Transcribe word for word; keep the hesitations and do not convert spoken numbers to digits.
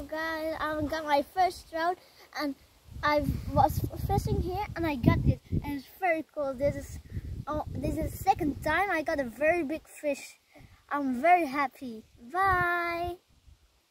guys, I got my first trout, and I was fishing here and I got it, and it's very cool. This is oh, this is the second time I got a very big fish. I'm very happy. Bye.